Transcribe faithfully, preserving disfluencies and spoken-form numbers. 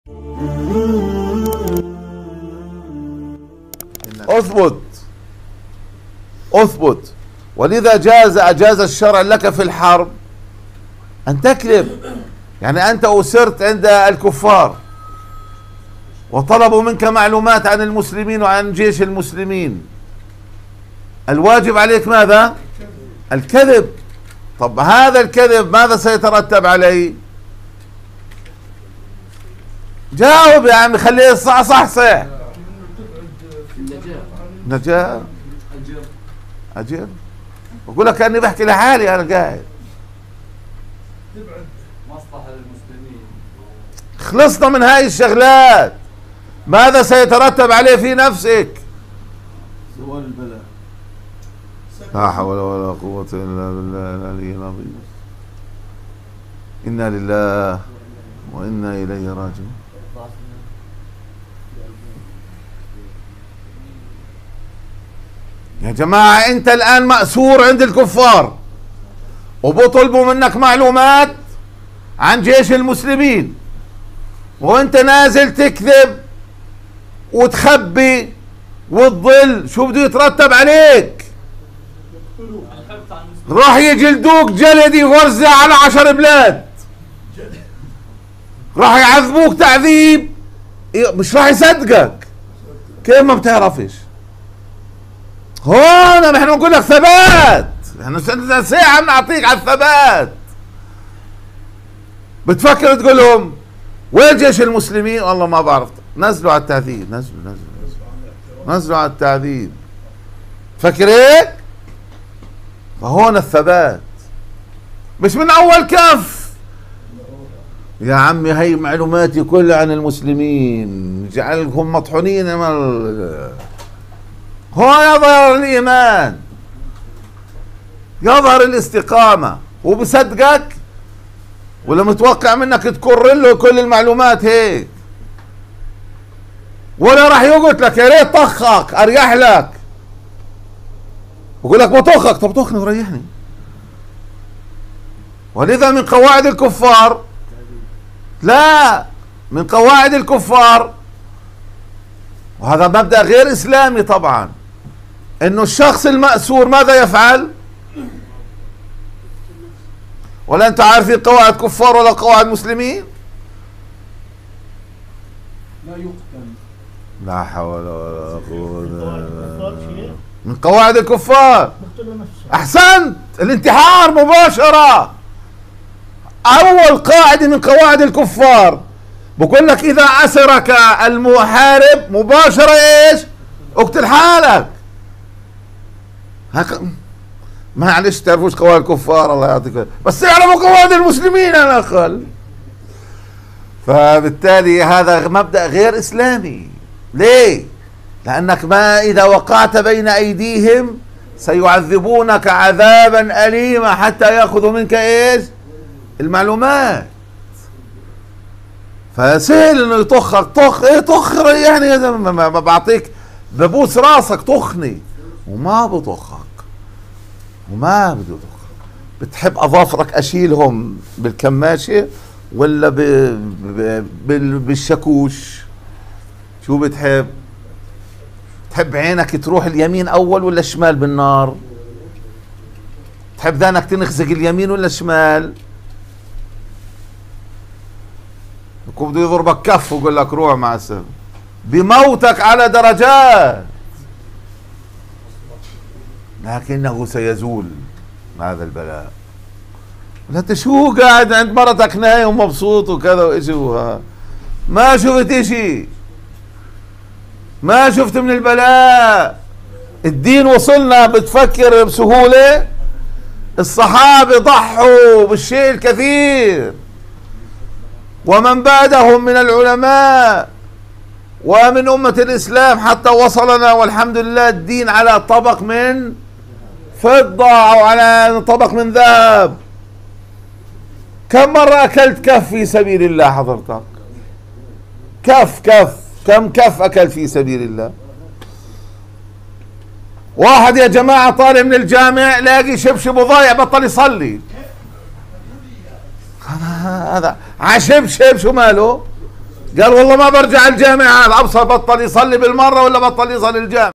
اثبت اثبت. ولذا جاز اجاز الشرع لك في الحرب ان تكذب. يعني انت اسرت عند الكفار وطلبوا منك معلومات عن المسلمين وعن جيش المسلمين، الواجب عليك ماذا؟ الكذب. طب هذا الكذب ماذا سيترتب عليه؟ جاوب يا عمي، خليه صح صح صح. نجاة أجر. بقول لك كأني بحكي لحالي أنا قاعد. مصلحة للمسلمين. خلصنا من هاي الشغلات. ماذا سيترتب عليه في نفسك؟ زوال البلاء. لا حول ولا قوة إلا بالله العلي العظيم. إنا لله وإنا إليه راجعون. يا جماعة أنت الآن مأسور عند الكفار وبطلبوا منك معلومات عن جيش المسلمين وأنت نازل تكذب وتخبي وتضل. شو بده يترتب عليك؟ راح يجلدوك جلدي غرزة على عشر بلاد، راح يعذبوك تعذيب مش راح يصدقك. كيف ما بتعرفش؟ هون نحن نقول لك ثبات. احنا ساعة بنعطيك على الثبات. بتفكر تقول لهم وين جيش المسلمين؟ والله ما بعرف. نزلوا على التعذيب، نزلوا نزلوا نزلوا على التعذيب. فكر هيك؟ فهون الثبات مش من اول كف. يا عمي هي معلوماتي كلها عن المسلمين، جعلهم مطحونين. هون يظهر الايمان، يظهر الاستقامة. وبصدقك ولا متوقع منك تكرر له كل المعلومات هيك؟ ولا راح يقول لك يا ريت طخك اريح لك، بقول لك بطخك. طب طخني وريحني. ولذا من قواعد الكفار، لا من قواعد الكفار، وهذا مبدأ غير اسلامي طبعا، انه الشخص المأسور ماذا يفعل؟ ولا انت عارفين قواعد كفار ولا قواعد مسلمين؟ لا يقتل. لا حول ولا قوة الا بالله. من قواعد الكفار. احسنت، الانتحار مباشرة. اول قاعدة من قواعد الكفار بقول لك اذا اسرك المحارب مباشرة ايش؟ اقتل حالك. هك... معلش تعرفوش قواعد الكفار الله يعطيك، بس يعرفوا قواعد المسلمين على الاقل. فبالتالي هذا مبدأ غير اسلامي. ليه؟ لانك ما اذا وقعت بين ايديهم سيعذبونك عذابا اليما حتى ياخذوا منك ايش؟ المعلومات. فسهل انه يطخك. طخ ايه طخ يعني؟ ما بعطيك ببوس راسك طخني، وما بطخك وما بده يطخك. بتحب اظافرك اشيلهم بالكماشة ولا ب... ب... ب... بالشاكوش؟ شو بتحب؟ تحب عينك تروح اليمين اول ولا الشمال بالنار؟ تحب ذانك تنخزق اليمين ولا الشمال؟ يكون بده يضربك كف ويقول لك روح مع السلامة. بموتك على درجات، لكنه سيزول هذا البلاء. انت شو قاعد عند مرتك نايم ومبسوط وكذا وإشي وها. ما شفت إشي، ما شفت من البلاء. الدين وصلنا بتفكر بسهولة. الصحابة ضحوا بالشيء الكثير، ومن بعدهم من العلماء ومن أمة الإسلام حتى وصلنا والحمد لله الدين على طبق من فضة أو على طبق من ذهب. كم مرة أكلت كف في سبيل الله حضرتك؟ كف كف كم كف أكلت في سبيل الله؟ واحد يا جماعة طالع من الجامع لاقي شبشب وضايع بطل يصلي. هذا عشبشب شو ماله؟ قال والله ما برجع الجامعة. الأبصر بطل يصلي بالمرة ولا بطل يصلي الجامع.